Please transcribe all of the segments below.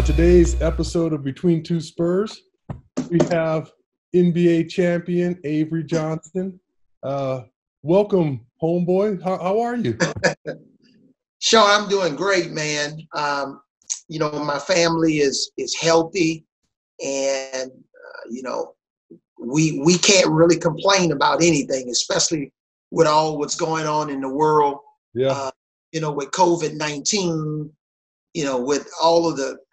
today's episode of Between Two Spurs, we have NBA champion Avery Johnson. Welcome, homeboy. How are you? Sean, I'm doing great, man. My family is healthy, and we can't really complain about anything, especially with all what's going on in the world. Yeah. With COVID-19, with all of the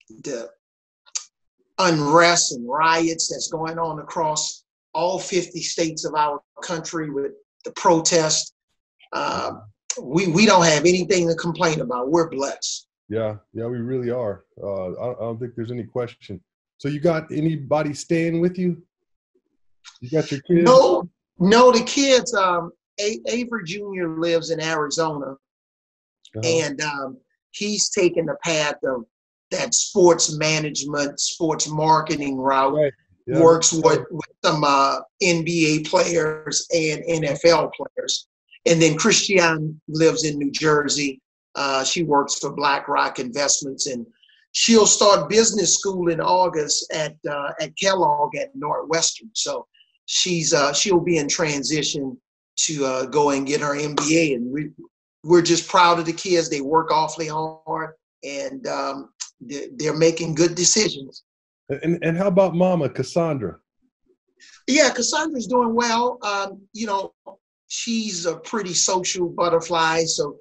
unrest and riots that's going on across all 50 states of our country with the protests. We don't have anything to complain about. We're blessed. Yeah, we really are. I don't think there's any question. So you got anybody staying with you? You got your kids? No, the kids. Avery Jr. lives in Arizona, and he's taken the path of that sports management, sports marketing route. Right. Yeah. Works with some NBA players and NFL players. And then Christiane lives in New Jersey. She works for BlackRock Investments, and she'll start business school in August at Kellogg at Northwestern. So she'll be in transition to go and get her MBA. And we're just proud of the kids. They work awfully hard, and they're making good decisions. And how about Mama Cassandra? Yeah, Cassandra's doing well. She's a pretty social butterfly, so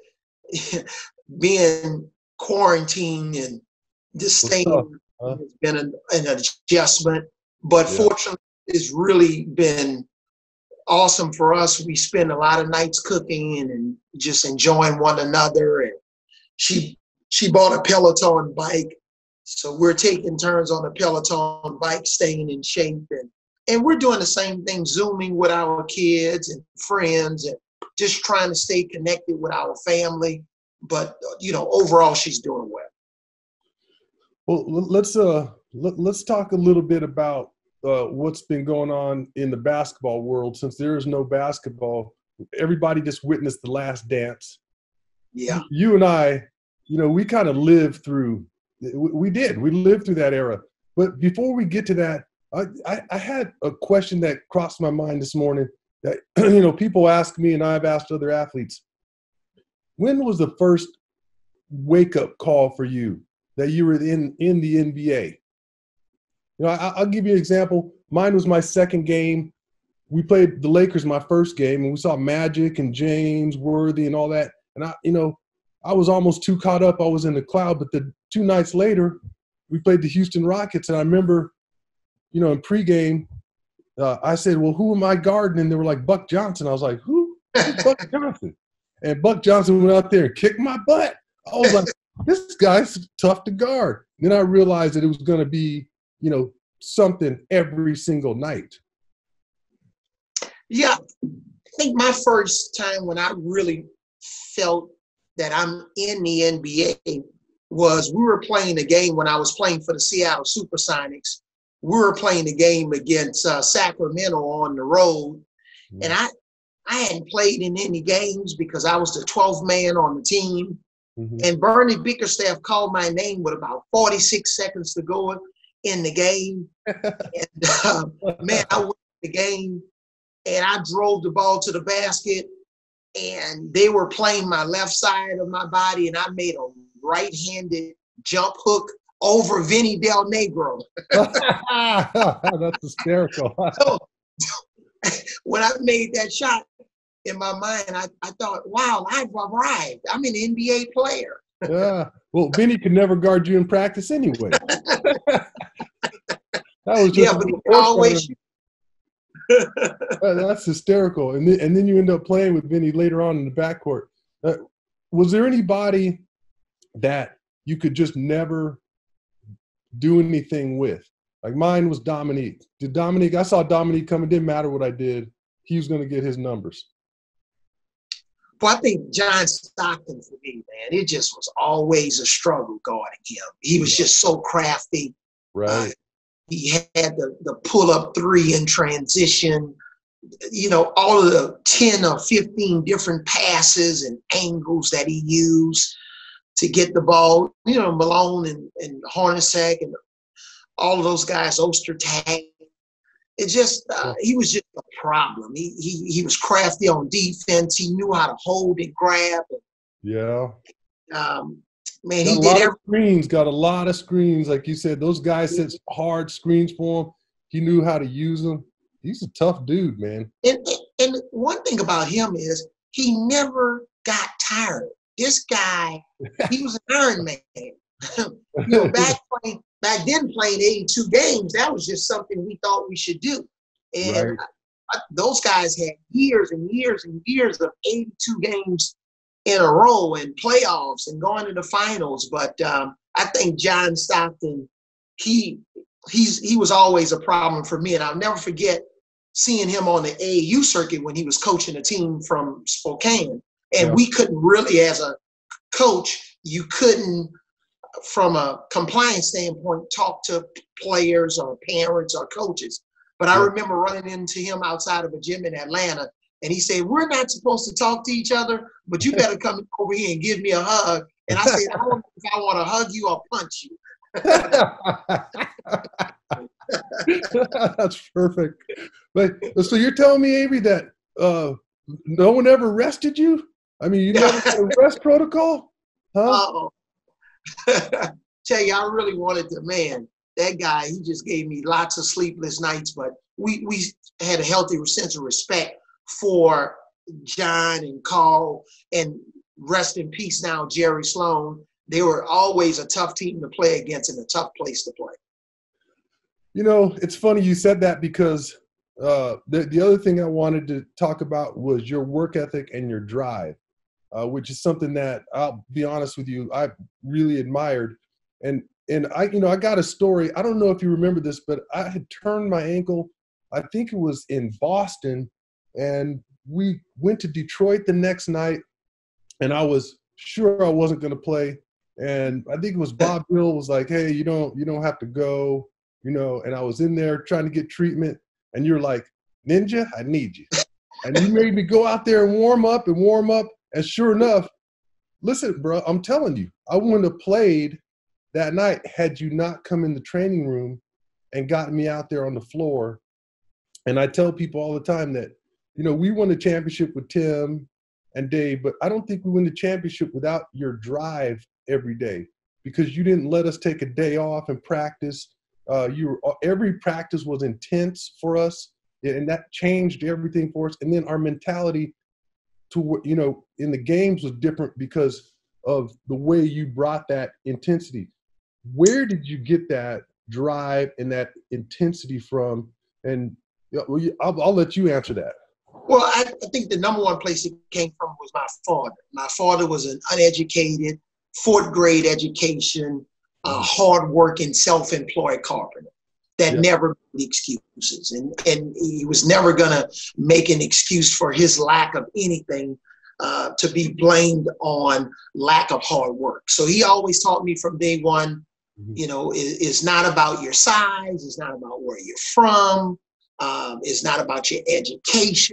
being quarantined and this thing has been an adjustment. But fortunately, it's really been awesome for us. We spend a lot of nights cooking and just enjoying one another. And she bought a Peloton bike, so we're taking turns on the Peloton bike, staying in shape. And we're doing the same thing, Zooming with our kids and friends and just trying to stay connected with our family. But, overall, she's doing well. Well, let's talk a little bit about what's been going on in the basketball world. Since there is no basketball, everybody just witnessed The Last Dance. Yeah. You and I, we kind of lived through – we lived through that era. But before we get to that, I had a question that crossed my mind this morning that, people ask me, and I've asked other athletes, when was the first wake-up call for you that you were in the NBA? I'll give you an example. Mine was my second game. We played the Lakers my first game, and we saw Magic and James, Worthy, and all that. And I was almost too caught up. I was in the cloud. But the 2 nights later, we played the Houston Rockets, and I remember – in pregame, I said, well, who am I guarding? And they were like, Buck Johnson. I was like, who? Who's Buck Johnson? And Buck Johnson went out there and kicked my butt. I was like, this guy's tough to guard. Then I realized that it was going to be, something every single night. Yeah. I think my first time when I really felt that I'm in the NBA was we were playing a game when I was playing for the Seattle Supersonics. We were playing a game against Sacramento on the road, and I hadn't played in any games because I was the 12th man on the team. Mm-hmm. And Bernie Bickerstaff called my name with about 46 seconds to go in the game. And I won the game, and I drove the ball to the basket, and they were playing my left side of my body, and I made a right-handed jump hook over Vinny Del Negro. That's hysterical. So, when I made that shot, in my mind, I thought, wow, I've arrived. I'm an NBA player. Yeah. Well, Vinny could never guard you in practice anyway. That was just but he could always shoot. That's hysterical. And then you end up playing with Vinny later on in the backcourt. Was there anybody that you could just never do anything with? Like mine was Dominique. I saw Dominique come. It didn't matter what I did. He was going to get his numbers. Well, I think John Stockton for me, man, it just was always a struggle guarding him. He was just so crafty. Right. He had the pull-up three in transition, all of the 10 or 15 different passes and angles that he used to get the ball. Malone and Hornacek and all of those guys, Ostertag. It just he was just a problem. He was crafty on defense. He knew how to hold and grab. Yeah. Man, he did screens. Got a lot of screens, like you said. Those guys set hard screens for him. He knew how to use them. He's a tough dude, man. And one thing about him is he never got tired. This guy, he was an Iron Man. Back then playing 82 games, that was just something we thought we should do. And those guys had years and years and years of 82 games in a row and playoffs and going to the finals. But I think John Stockton, he was always a problem for me. And I'll never forget seeing him on the AAU circuit when he was coaching a team from Spokane. And we couldn't really, as a coach, you couldn't, from a compliance standpoint, talk to players or parents or coaches. But I remember running into him outside of a gym in Atlanta, and he said, "We're not supposed to talk to each other, but you better come over here and give me a hug." And I said, "I don't know if I want to hug you or punch you." That's perfect. But so you're telling me, Avery, that no one ever arrested you? I mean, you never had a rest protocol? Huh? Tell you, I really wanted to, man, that guy, he just gave me lots of sleepless nights, but we had a healthy sense of respect for John and Carl, and rest in peace now, Jerry Sloan. They were always a tough team to play against and a tough place to play. It's funny you said that, because the other thing I wanted to talk about was your work ethic and your drive, which is something that, I'll be honest with you, I really admired. And I got a story. I don't know if you remember this, but I had turned my ankle. I think it was in Boston, and we went to Detroit the next night, and I was sure I wasn't going to play. And I think it was Bob Hill was like, "Hey, you don't have to go," and I was in there trying to get treatment, and you're like, "Ninja, I need you." And you made me go out there and warm up. And sure enough, listen, bro, I'm telling you, I wouldn't have played that night had you not come in the training room and gotten me out there on the floor. And I tell people all the time that, we won the championship with Tim and Dave, but I don't think we win the championship without your drive every day, because you didn't let us take a day off and practice. Every practice was intense for us, and that changed everything for us. And then our mentality to, in the games was different because of the way you brought that intensity. Where did you get that drive and that intensity from? And I'll let you answer that. Well, I think the number one place it came from was my father. My father was an uneducated, fourth grade education, hardworking, self-employed carpenter that never made excuses. And he was never going to make an excuse for his lack of anything to be blamed on lack of hard work. So he always taught me from day one, it's not about your size. It's not about where you're from. It's not about your education.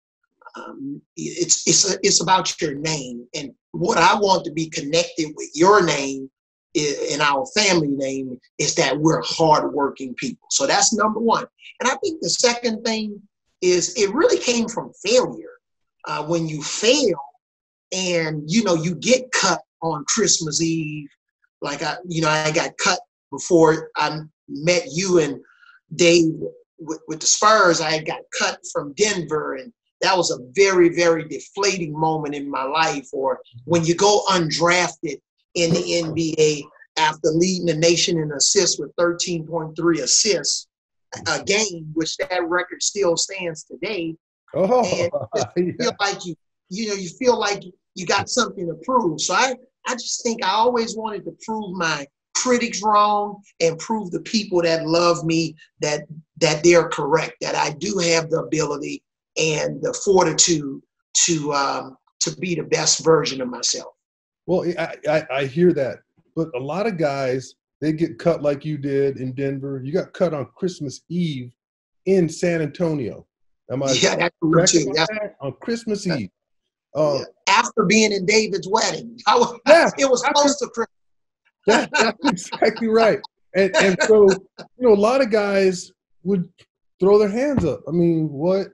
It's about your name. And what I want to be connected with your name and our family name is that we're hardworking people. So that's number one. And I think the second thing is it really came from failure. When you fail and, you get cut on Christmas Eve, like I got cut before I met you and Dave with the Spurs. I got cut from Denver, and that was a very, very deflating moment in my life. Or when you go undrafted in the NBA after leading the nation in assists with 13.3 assists a game, which that record still stands today. And you feel like you feel like you got something to prove. So I just think I always wanted to prove my critics wrong and prove the people that love me that they're correct, that I do have the ability and the fortitude to be the best version of myself. Well, I hear that, but a lot of guys, they get cut like you did in Denver. You got cut on Christmas Eve in San Antonio. Am I that's true too. on Christmas Eve? After being in David's wedding. It was close to Christmas. That's exactly right. And so, a lot of guys would throw their hands up. I mean, what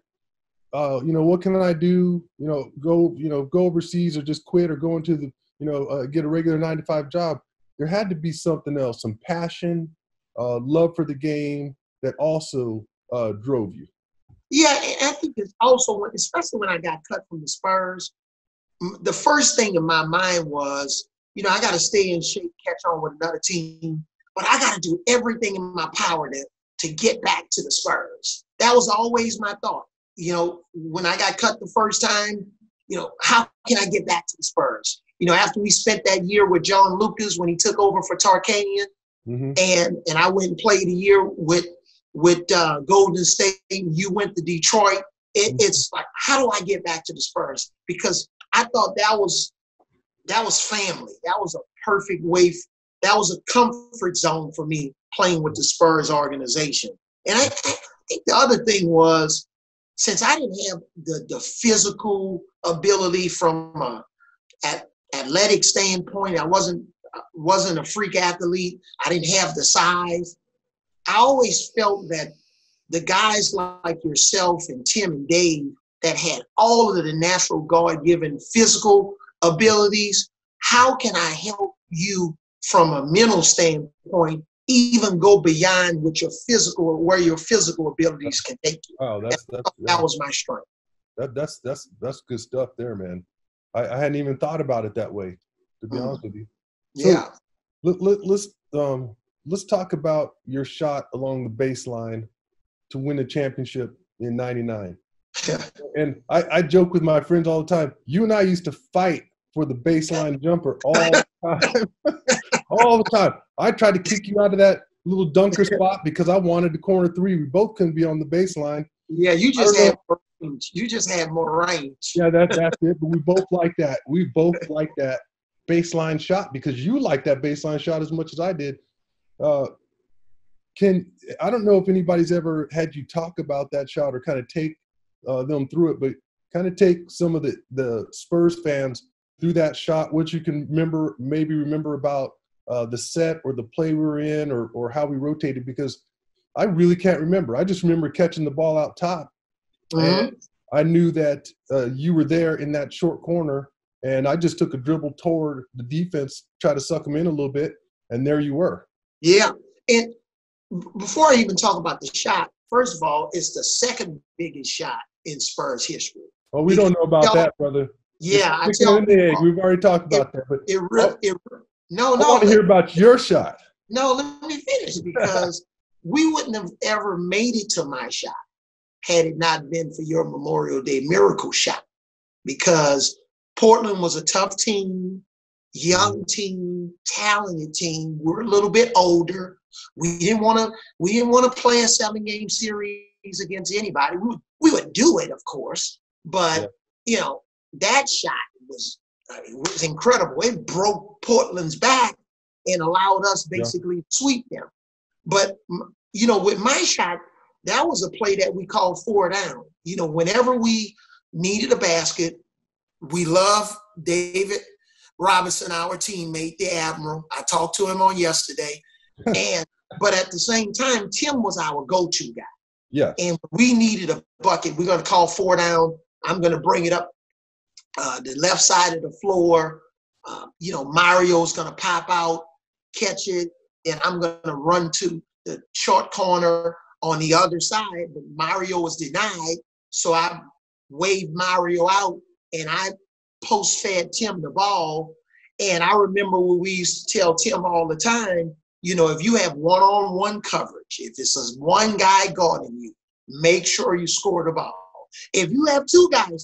can I do? Go overseas or just quit or go into the, get a regular 9-to-5 job. There had to be something else, some passion, love for the game that also drove you. Yeah, and I think it's also, especially when I got cut from the Spurs, the first thing in my mind was, I got to stay in shape, catch on with another team, but I got to do everything in my power to get back to the Spurs. That was always my thought. When I got cut the first time, how can I get back to the Spurs? After we spent that year with John Lucas when he took over for Tarkanian, mm-hmm. and I went and played a year with Golden State, you went to Detroit. It's like, how do I get back to the Spurs? Because I thought that was family. That was a perfect way. That was a comfort zone for me playing with the Spurs organization. And I think the other thing was, since I didn't have the physical ability from an athletic standpoint, I wasn't a freak athlete. I didn't have the size. I always felt that the guys like yourself and Tim and Dave that had all of the natural God-given physical abilities, how can I help you from a mental standpoint even go beyond where your physical abilities can take you? Oh, that was my strength. That's good stuff there, man. I hadn't even thought about it that way, to be honest with you. So Yeah. Let's talk about your shot along the baseline to win the championship in '99. And I joke with my friends all the time. You and I used to fight for the baseline jumper all the time. All the time. I tried to kick you out of that little dunker spot because I wanted the corner three. We both couldn't be on the baseline. Yeah, you just had more range. You just had more range. Yeah, that's it. But we both like that. We both like that baseline shot because you like that baseline shot as much as I did. I don't know if anybody's ever had you talk about that shot or kind of take them through it, but kind of take some of the Spurs fans through that shot, what you can remember about the set or the play we were in or how we rotated, because I really can't remember. I just remember catching the ball out top. Mm-hmm. And I knew that you were there in that short corner, and I just took a dribble toward the defense, try to suck them in a little bit, and there you were. Yeah, and before I even talk about the shot, first of all, it's the second biggest shot in Spurs history. Oh, we don't know about that, brother. Yeah, I tell you. We've already talked about that. But I want to hear about your shot. No, let me finish, because we wouldn't have ever made it to my shot had it not been for your Memorial Day miracle shot, because Portland was a tough team, young team, talented team. We're a little bit older. We didn't want to play a 7-game series against anybody. We would do it, of course, but that shot was incredible. It broke Portland's back and allowed us basically to sweep them. But with my shot, that was a play that we called 4 down. Whenever we needed a basket, we love David Robinson, our teammate, the Admiral. I talked to him on yesterday. But at the same time, Tim was our go-to guy. Yeah. And we needed a bucket. We're going to call 4 down. I'm going to bring it up the left side of the floor. Mario's going to pop out, catch it, and I'm going to run to the short corner on the other side. But Mario was denied, so I waved Mario out, and I post-fed Tim the ball. And I remember when we used to tell Tim all the time, if you have one-on-one coverage, if it's just one guy guarding you, make sure you score the ball. If you have 2 guys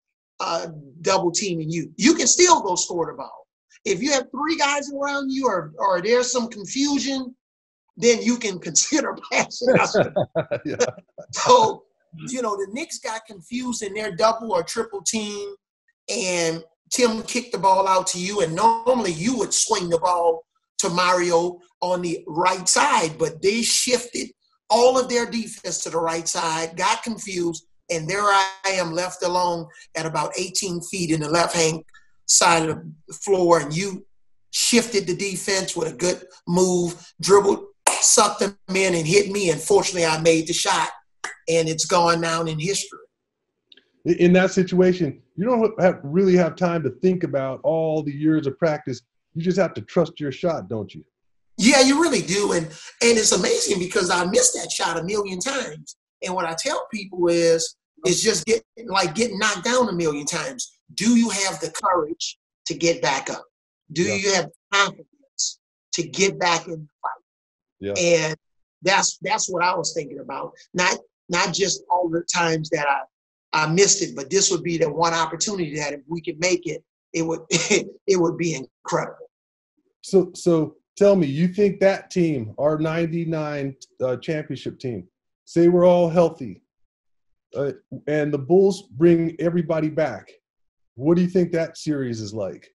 double teaming you, you can still go score the ball. If you have 3 guys around you or there's some confusion, then you can consider passing us. Yeah. So, the Knicks got confused in their double or triple team, and Tim kicked the ball out to you, and normally you would swing the ball to Mario on the right side, but they shifted all of their defense to the right side, got confused, And there I am left alone at about 18 feet in the left-hand side of the floor, and you shifted the defense with a good move, dribbled, sucked them in, and hit me. And fortunately, I made the shot, and it's gone down in history. In that situation, you don't really have time to think about all the years of practice. You just have to trust your shot, don't you? Yeah, you really do. And it's amazing because I missed that shot a million times. And what I tell people is just getting knocked down a million times. Do you have the courage to get back up? Do you have confidence to get back in the fight? Yeah. And that's what I was thinking about. Not just all the times that I missed it, but this would be the one opportunity that if we could make it, it would be incredible. So tell me, you think that team, our 99 championship team, say we're all healthy, and the Bulls bring everybody back, what do you think that series is like?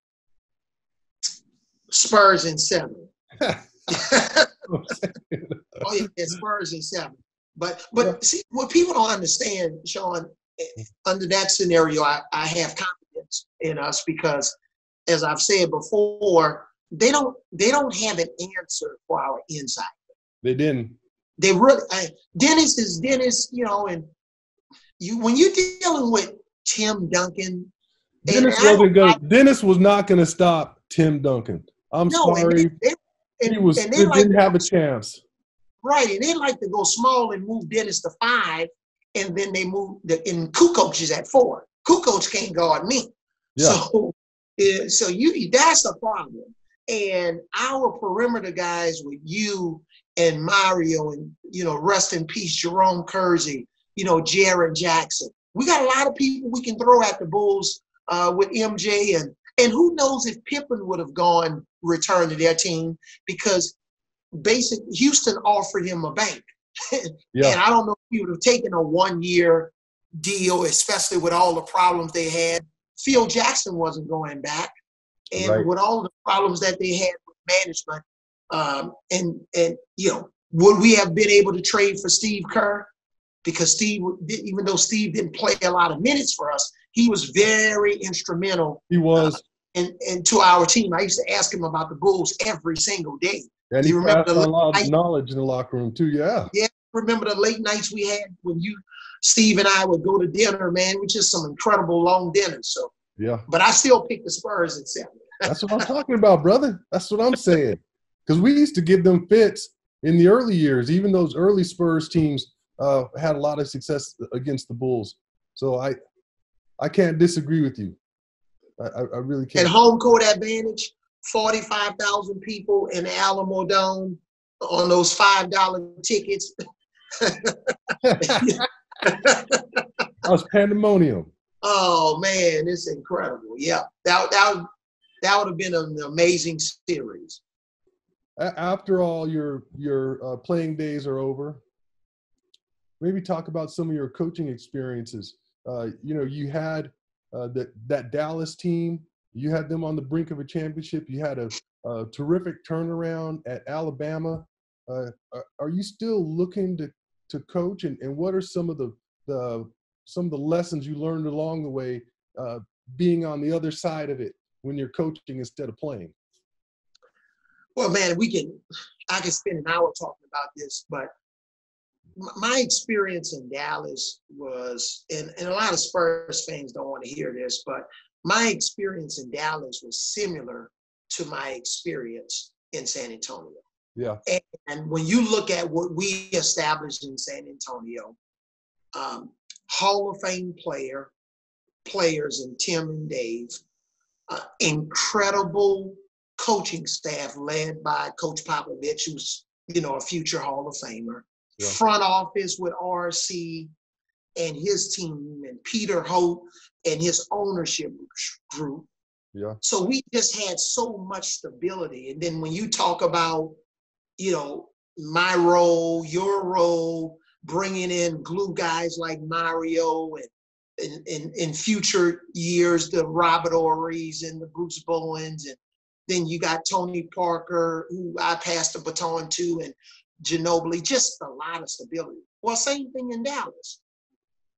Spurs in 7. Oh yeah, Spurs in 7. But see, what people don't understand, Sean, under that scenario, I have confidence in us because, as I've said before, they don't have an answer for our inside. They didn't. They really Dennis is Dennis, and when you're dealing with Tim Duncan, Dennis was not going to stop Tim Duncan. I'm sorry. He didn't have a chance. Right, and they like to go small and move Dennis to 5, and then they move and Kukoc is at 4. Kukoc can't guard me. Yeah. So that's a problem. And our perimeter guys with you and Mario and, rest in peace, Jerome Kersey, Jaren Jackson. We got a lot of people we can throw at the Bulls with MJ. And who knows if Pippen would have returned to their team because basically Houston offered him a bank. Yeah. And I don't know if he would have taken a 1-year deal, especially with all the problems they had. Phil Jackson wasn't going back. And with all the problems that they had with management, would we have been able to trade for Steve Kerr? Because even though Steve didn't play a lot of minutes for us, he was very instrumental. He was. And to our team. I used to ask him about the Bulls every single day. And he passed on a lot of knowledge in the locker room too, yeah. Yeah, remember the late nights we had when Steve and I would go to dinner, man, which is some incredible long dinners. So yeah. But I still pick the Spurs at 7. That's what I'm talking about, brother. That's what I'm saying. Because we used to give them fits in the early years. Even those early Spurs teams had a lot of success against the Bulls. So I can't disagree with you. I really can't. And home court advantage, 45,000 people in the Alamo Dome on those $5 tickets. That was pandemonium. Oh man, it's incredible. Yeah, that would have been an amazing series. After all your playing days are over, maybe talk about some of your coaching experiences. You had that Dallas team. You had them on the brink of a championship. You had a terrific turnaround at Alabama. Are you still looking to coach? And what are some of the lessons you learned along the way, being on the other side of it when you're coaching instead of playing? Well, man, I can spend an hour talking about this, but my experience in Dallas was, and a lot of Spurs fans don't want to hear this, but my experience in Dallas was similar to my experience in San Antonio. Yeah. And when you look at what we established in San Antonio, Hall of Fame players in Tim and Dave, incredible coaching staff led by Coach Popovich, who's, a future Hall of Famer. Yeah. Front office with RC and his team and Peter Holt and his ownership group. Yeah. So we just had so much stability. And then when you talk about, my role, your role, bringing in glue guys like Mario and in future years, the Robert Ory's and the Bruce Bowens. And then you got Tony Parker, who I passed the baton to, and Ginobili, just a lot of stability. Well, same thing in Dallas.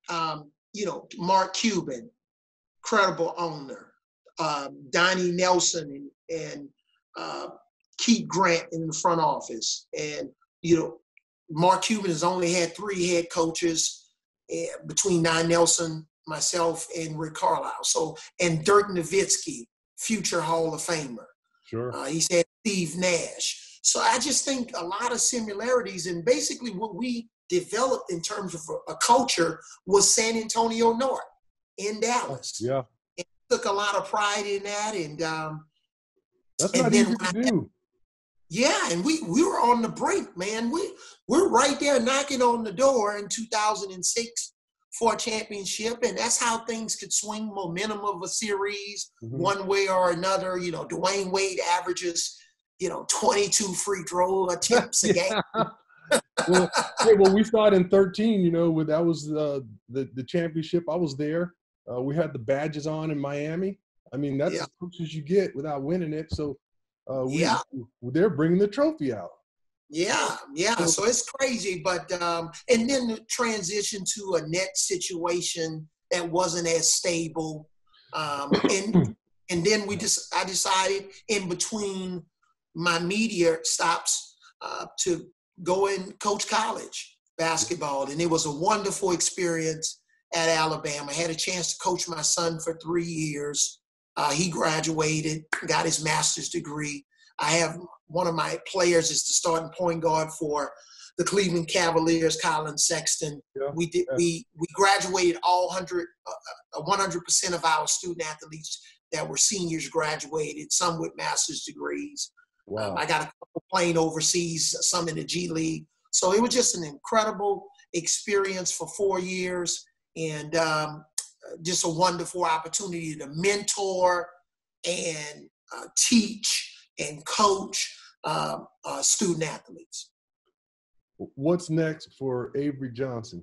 Mark Cuban, credible owner, Donnie Nelson and Keith Grant in the front office. And, Mark Cuban has only had 3 head coaches between Don Nelson, myself, and Rick Carlisle. So, and Dirk Nowitzki, future Hall of Famer. Sure. He's had Steve Nash. So I just think a lot of similarities, and basically what we developed in terms of a culture was San Antonio North in Dallas. Yeah. And took a lot of pride in that. And that's not easy to do. Yeah, and we were on the brink, man. We're right there knocking on the door in 2006 for a championship, and that's how things could swing momentum of a series one way or another. Dwayne Wade averages, 22 free throw attempts a game. well, we saw it in 13. That was the championship. I was there. We had the badges on in Miami. I mean, that's as close as you get without winning it. So. They're bringing the trophy out. Yeah. So it's crazy, but and then the transition to a net situation that wasn't as stable, and then I decided in between my media stops to go and coach college basketball, and it was a wonderful experience at Alabama. I had a chance to coach my son for 3 years. He graduated, got his master's degree. I have one of my players is the starting point guard for the Cleveland Cavaliers, Colin Sexton. Yeah. We graduated all 100% of our student athletes that were seniors graduated, some with master's degrees. Wow. I got a couple playing overseas, some in the G League. So it was just an incredible experience for 4 years, and just a wonderful opportunity to mentor and teach and coach student athletes. What's next for Avery Johnson?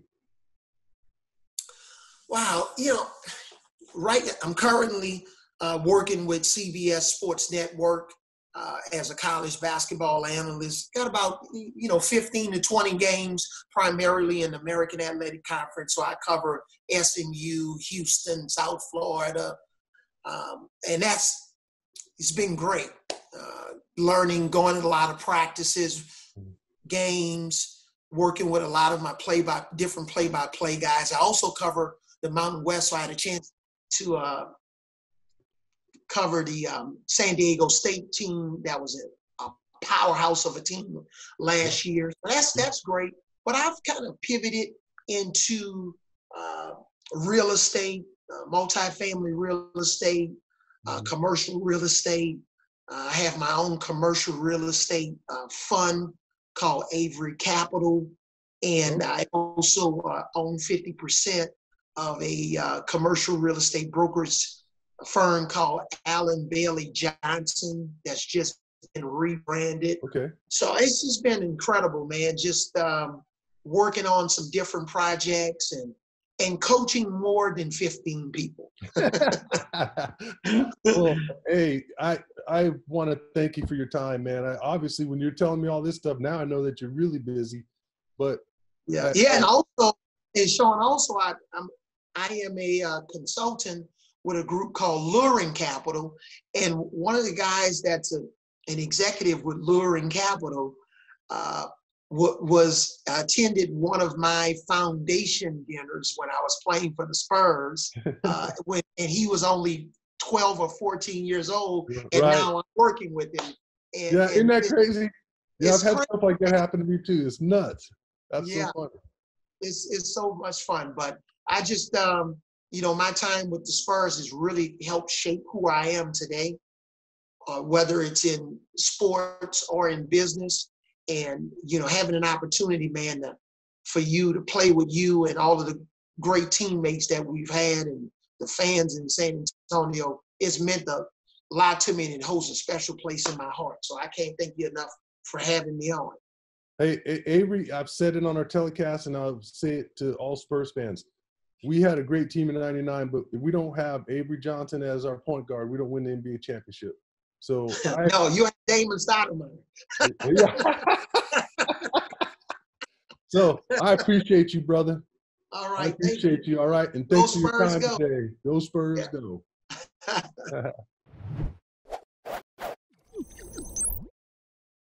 Wow, I'm currently working with CBS Sports Network as a college basketball analyst. Got about 15 to 20 games, primarily in the American Athletic Conference. So I cover SMU, Houston, South Florida, and it's been great. Learning, going to a lot of practices, games, working with a lot of my different play-by-play guys. I also cover the Mountain West, so I had a chance to cover the San Diego State team that was a powerhouse of a team last year. That's great. But I've kind of pivoted into real estate, multifamily real estate, commercial real estate. I have my own commercial real estate fund called Avery Capital, and I also own 50% of a commercial real estate brokerage firm called Allen Bailey Johnson that's just been rebranded. Okay. So it's just been incredible, man. Just working on some different projects and coaching more than 15 people. Well, hey, I want to thank you for your time, man. Obviously, when you're telling me all this stuff now, I know that you're really busy. But and also, and Sean, I am a consultant with a group called Luring Capital, and one of the guys that's an executive with Luring Capital attended one of my foundation dinners when I was playing for the Spurs, and he was only 12 or 14 years old, and now I'm working with him. Isn't that crazy? Yeah, I've had stuff like that happen to me too. It's nuts. That's so funny. It's so much fun. But I just, my time with the Spurs has really helped shape who I am today, whether it's in sports or in business. And, having an opportunity, man, for you to play with you and all of the great teammates that we've had and the fans in San Antonio, it's meant a lot to me, and it holds a special place in my heart. So I can't thank you enough for having me on. Hey, Avery, I've said it on our telecast, and I'll say it to all Spurs fans. We had a great team in '99, but if we don't have Avery Johnson as our point guard, we don't win the NBA championship. So no, you have Damon Stoudemire. So I appreciate you, brother. All I right. Thank you. appreciate you. All right. And Go thanks for your Spurs, time go. today. Go Spurs, Yeah. go.